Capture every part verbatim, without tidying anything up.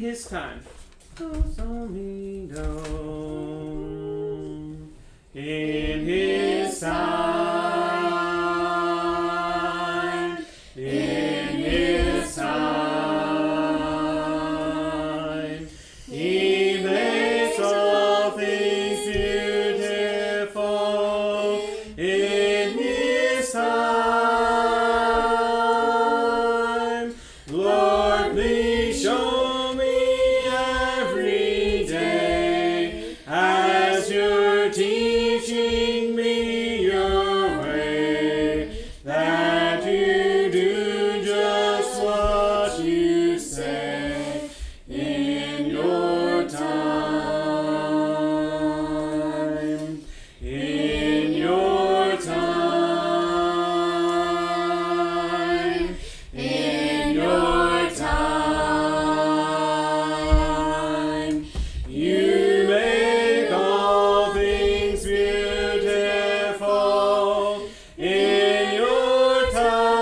His time. Do, so, mi, do. In His time. In His time. He makes all things beautiful. In His time. Lord, please show me every day as you're teaching me your way, that you do just what you say in your time. In your time. In your time. You make all things beautiful. In your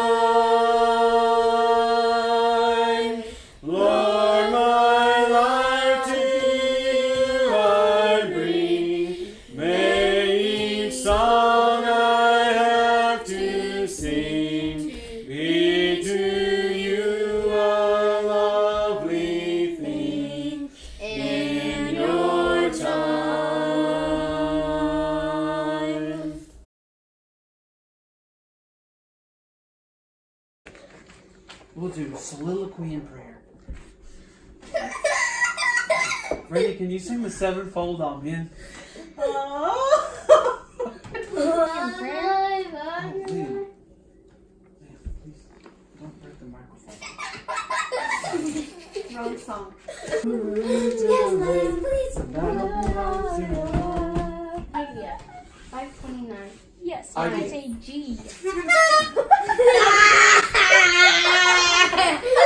time. Lord, my life to you I bring. May each song I have to sing be to you a lovely thing. In your time. We'll do soliloquy and prayer. Randy, can you sing the sevenfold Amen? Oh. Oh, please. Man, please don't break the microphone. Wrong song. Idea. five twenty-nine. Yes, Idea. I say G.